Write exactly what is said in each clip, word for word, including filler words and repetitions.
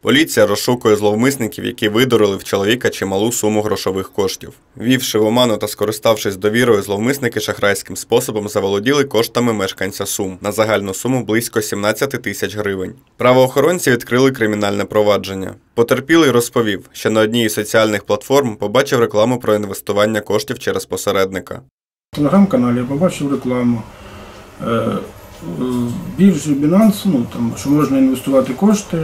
Поліція розшукує зловмисників, які видурили в чоловіка чималу суму грошових коштів. Ввівши в оману та скориставшись довірою, зловмисники шахрайським способом заволоділи коштами мешканця Сум на загальну суму близько сімнадцяти тисяч гривень. Правоохоронці відкрили кримінальне провадження. Потерпілий розповів, що на одній із соціальних платформ побачив рекламу про інвестування коштів через посередника. В телеграм-каналі я побачив рекламу в біржі Binance, ну, там, що можна інвестувати кошти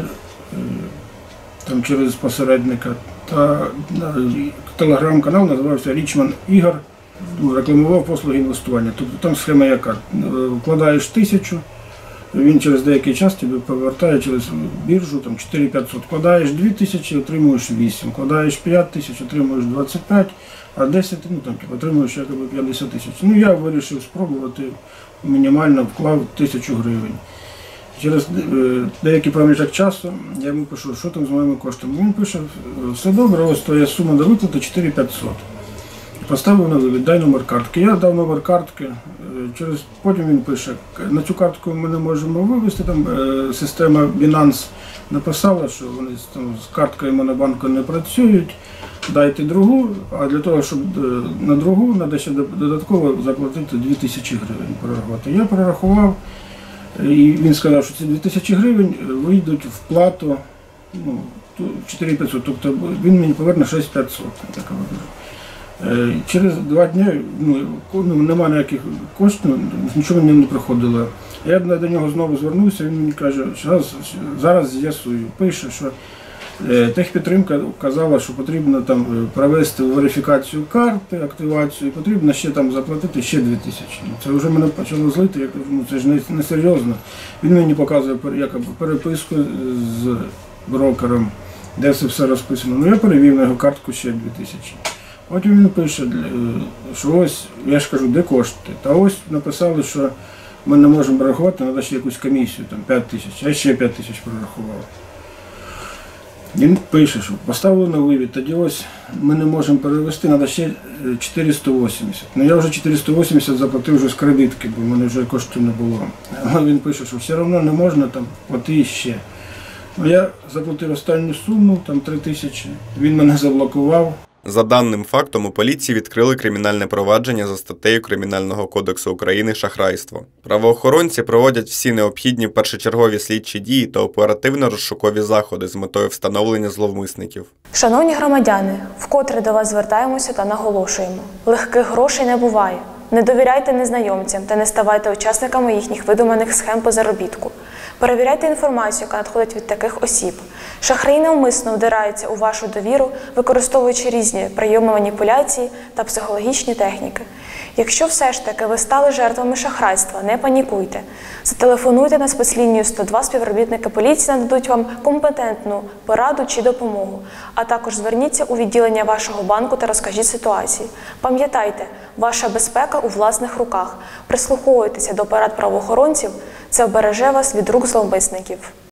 там, через посередника. Та телеграм-канал називався Річман Ігор, рекламував послуги інвестування. Тобто там схема яка? Вкладаєш тисячу, він через деякий час тебе повертає через біржу там, чотири тисячі п'ятсот. Вкладаєш дві тисячі, отримуєш вісім. Вкладаєш п'ять тисяч, отримуєш двадцять п'ять, а десять, ну, там, отримуєш якби п'ятдесят тисяч. Ну, я вирішив спробувати, мінімально вклав тисячу гривень. Через деякий проміжок часу я йому пишу, що там з моїми коштами. Він пише, все добре, ось твоя сума до виплати чотири тисячі п'ятсот. Поставив на вивід, дай номер картки. Я дав номер картки, через, потім він пише, на цю картку ми не можемо вивести, там система Binance написала, що вони там, з карткою Монобанку не працюють, дайте другу, а для того, щоб на другу, треба ще додатково заплатити дві тисячі гривень прорахувати. Я прорахував, і він сказав, що ці дві тисячі гривень вийдуть в плату ну, чотири тисячі п'ятсот, тобто він мені поверне шість тисяч п'ятсот. Через два дні ну, немає ніяких коштів, нічого мені не приходило. Я до нього знову звернувся, він мені каже, що зараз з'ясую. Пише, що техпідтримка казала, що потрібно там провести верифікацію карти, активацію, і потрібно ще там заплатити ще дві тисячі. Це вже мене почало злити, я кажу, ну це ж не, не серйозно. Він мені показує якби, переписку з брокером, де це все розписано. Ну я перевів на його картку ще дві тисячі. Потім він пише, що ось, я ж кажу, де кошти. Та ось написали, що ми не можемо прорахувати, треба ще якусь комісію, там п'ять тисяч, я ще п'ять тисяч прорахував. Він пише, що поставили на вивід, тоді ось ми не можемо перевести, треба ще чотириста вісімдесят. Ну я вже чотириста вісімдесят заплатив вже з кредитки, бо в мене вже коштів не було. А він пише, що все одно не можна там платити ще. Ну, я заплатив останню суму, там три тисячі, він мене заблокував. За даним фактом, у поліції відкрили кримінальне провадження за статтею Кримінального кодексу України «Шахрайство». Правоохоронці проводять всі необхідні першочергові слідчі дії та оперативно-розшукові заходи з метою встановлення зловмисників. Шановні громадяни, вкотре до вас звертаємося та наголошуємо. Легких грошей не буває. Не довіряйте незнайомцям та не ставайте учасниками їхніх видуманих схем по заробітку. Перевіряйте інформацію, яка надходить від таких осіб. Шахраї навмисно вдираються у вашу довіру, використовуючи різні прийоми маніпуляції та психологічні техніки. Якщо все ж таки ви стали жертвами шахрайства, не панікуйте. Зателефонуйте на спецлінію сто два, співробітники поліції нададуть вам компетентну пораду чи допомогу. А також зверніться у відділення вашого банку та розкажіть ситуацію. Пам'ятайте, ваша безпека у власних руках. Прислуховуйтеся до порад правоохоронців, це обереже вас від рук зловмисників.